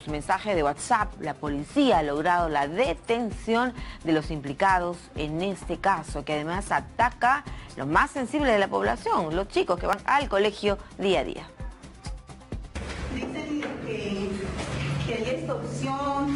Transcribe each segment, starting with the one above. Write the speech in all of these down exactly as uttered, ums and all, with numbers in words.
Mensaje de WhatsApp, la policía ha logrado la detención de los implicados en este caso, que además ataca lo más sensible de la población, los chicos que van al colegio día a día. Dicen que, que hay extorsión.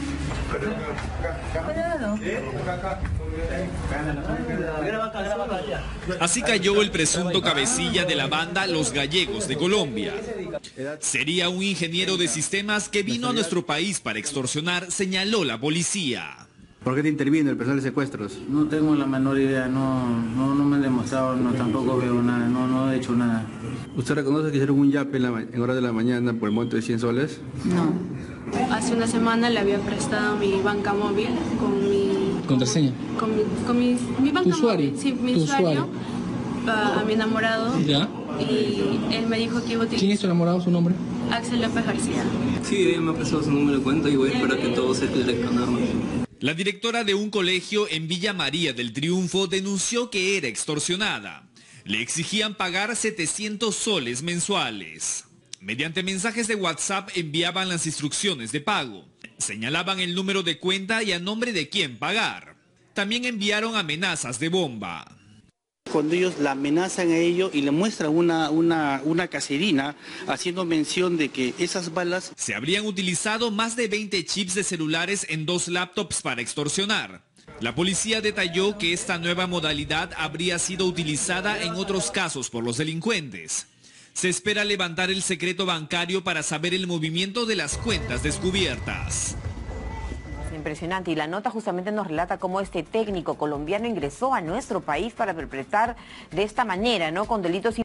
Así cayó el presunto cabecilla de la banda Los Gallegos de Colombia. Sería un ingeniero de sistemas que vino a nuestro país para extorsionar, señaló la policía. ¿Por qué te intervino el personal de secuestros? No tengo la menor idea, no, no, no me han demostrado, no, tampoco veo nada, no, no he hecho nada. ¿Usted reconoce que hicieron un yape en, la, en hora de la mañana por el monto de cien soles? No. Hace una semana le había prestado mi banca móvil con mi... ¿Contraseña? Con mi, con mi, mi banca ¿Tu usuario? móvil, sí, mi ¿Tu usuario, usuario? A, a mi enamorado. ¿Ya? Y él me dijo que iba a utilizar... ¿Quién es tu enamorado, su nombre? Axel López García. Sí, ella me ha prestado su número de cuenta y voy a esperar que todo se esclarezca nada más. La directora de un colegio en Villa María del Triunfo denunció que era extorsionada. Le exigían pagar setecientos soles mensuales. Mediante mensajes de WhatsApp enviaban las instrucciones de pago. Señalaban el número de cuenta y a nombre de quién pagar. También enviaron amenazas de bomba. Cuando ellos la amenazan a ellos y le muestran una, una, una caserina haciendo mención de que esas balas... Se habrían utilizado más de veinte chips de celulares en dos laptops para extorsionar. La policía detalló que esta nueva modalidad habría sido utilizada en otros casos por los delincuentes. Se espera levantar el secreto bancario para saber el movimiento de las cuentas descubiertas. Impresionante, y la nota justamente nos relata cómo este técnico colombiano ingresó a nuestro país para perpetrar de esta manera, ¿no?, con delitos